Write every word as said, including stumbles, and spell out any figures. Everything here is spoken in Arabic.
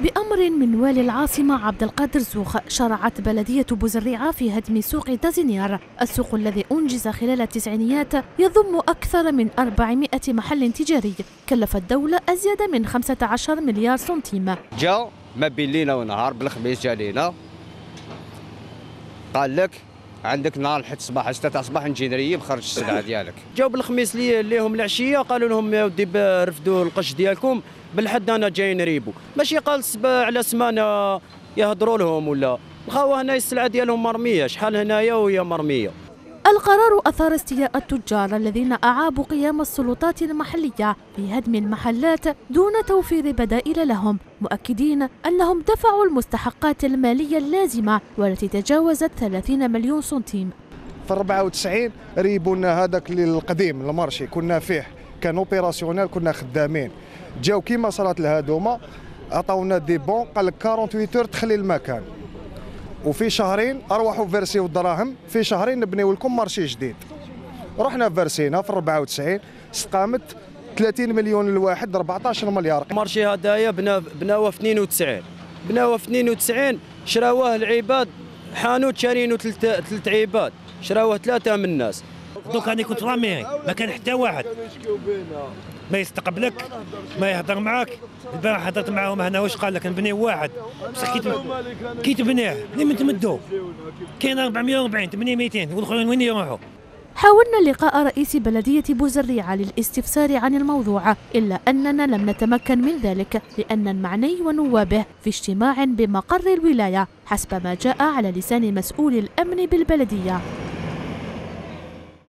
بأمر من والي العاصمة عبد القادر زوخ، شرعت بلدية بوزريعة في هدم سوق دازينيار، السوق الذي أنجز خلال التسعينيات يضم أكثر من أربعمائة محل تجاري كلف الدولة أزيد من خمسة عشر مليار سنتيم. جا ما بين لينا ونهار بالخميس جا لينا قال لك عندك نهار لحد الصباح ستة تاع الصباح نجي نريب خرج السلعه ديالك. جاو بالخميس لي ليهم العشيه قالوا لهم يا ودي رفدوا القش ديالكم بالحد انا جاي نريبو، ماشي قال على سمانه يهضروا لهم ولا لقاو هنا السلعه ديالهم مرميه، شحال هنايا وهي مرميه. القرار أثار استياء التجار الذين أعابوا قيام السلطات المحلية في هدم المحلات دون توفير بدائل لهم، مؤكدين أنهم دفعوا المستحقات المالية اللازمة والتي تجاوزت ثلاثين مليون سنتيم. في أربعة وتسعين ريبونا هذاك القديم المارشي كنا فيه كان اوبيراسيونيل كنا خدامين، جاو كيما صارت الهدومه عطاونا دي بون قال لك ثمانية وأربعين اور تخلي المكان، وفي شهرين اروحوا فيرسيو الدراهم، في شهرين نبنيو لكم مارشي جديد. رحنا فيرسينا في أربعة وتسعين استقامت ثلاثين مليون الواحد أربعطاش مليار. المارشي هدايا بنا بناوه في اثنين وتسعين، بناوه في اثنين وتسعين شراوه العباد، حانوت شارينو ثلاث عباد شراوه ثلاثه من الناس. دوك انا كنت رامي ما كان حتى واحد ما يستقبلك ما يهضر معاك. البارح هضرت معاهم هنا واش قال لك نبني واحد بصح كي تبنيه لمن تمدو كاين أربعمائة وأربعين تبني مئتين والاخرين وين يروحوا. حاولنا لقاء رئيس بلدية بوزريعة للاستفسار عن الموضوع، إلا أننا لم نتمكن من ذلك لأن المعني ونوابه في اجتماع بمقر الولاية حسب ما جاء على لسان مسؤول الأمن بالبلدية.